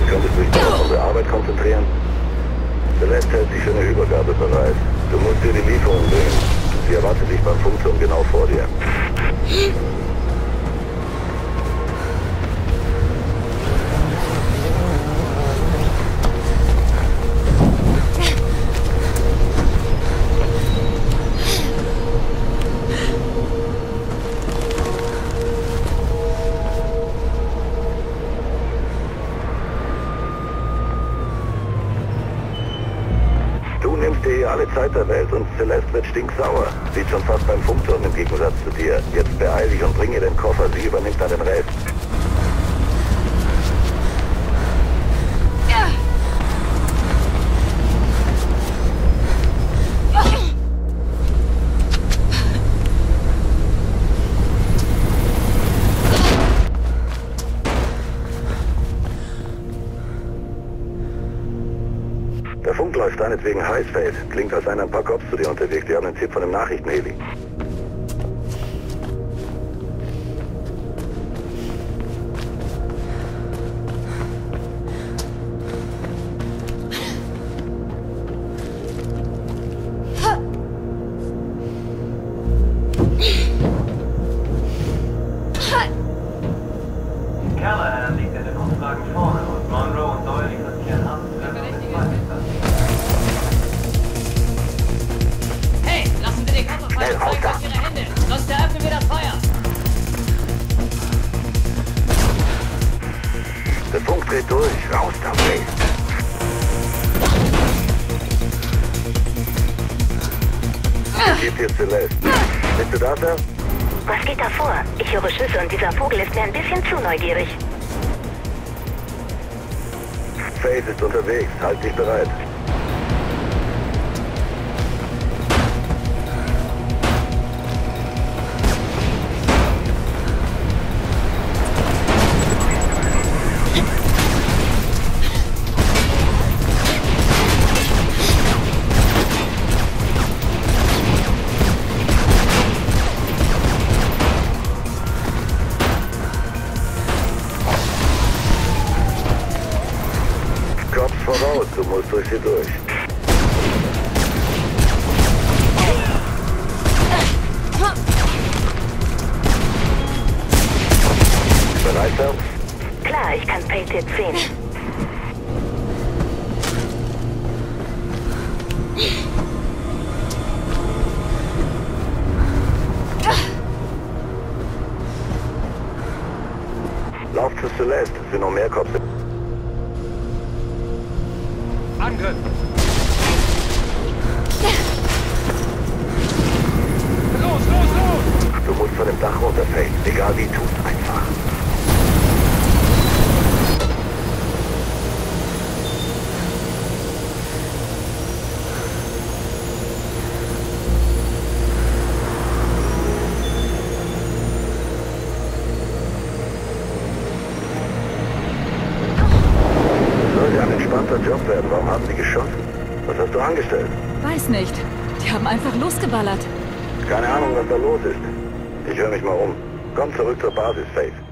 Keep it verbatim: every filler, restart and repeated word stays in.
könntest du dich dann auf unsere Arbeit konzentrieren? Celeste hält sich für eine Übergabe bereit. Du musst dir die Lieferung bringen. Sie erwartet dich beim Funkturm genau vor dir. Du nimmst dir hier alle Zeit der Welt und Celeste wird stinksauer. Sieht schon fast beim Funkturm im Gegensatz zu dir. Jetzt beeil dich und bring ihr den Koffer, sie übernimmt dann den Rest. Der Funk läuft deinetwegen heiß, Fade. Klingt, als seien ein paar Cops zu dir unterwegs. Die haben einen Tipp von dem Nachrichtenheli. Callahan liegt in den Umfragen vorne und Monroe und Doyle riskieren ab. Hey, lassen Sie den Koffer fallen und zeigen uns Ihre Hände, sonst eröffnen wir das Feuer. Der Funk dreht durch. Raus da, Fade. Wie geht's dir, Celeste? Bist du da, Sir? Was geht da vor? Ich höre Schüsse und dieser Vogel ist mir ein bisschen zu neugierig. Fade ist unterwegs. Halt dich bereit. Kopf voraus, du musst durch sie durch. Bereit, Sir? Klar, ich kann Pate jetzt sehen. Lauf zu Celeste, es sind noch mehr Cops. Angriff! Los, los, los! Du musst von dem Dach runterfällen, egal wie, tu's einfach. Sollte ein entspannter Job werden, warum haben sie geschossen? Was hast du angestellt? Weiß nicht. Die haben einfach losgeballert. Keine Ahnung, was da los ist. Ich höre mich mal um. Komm zurück zur Basis, Faith.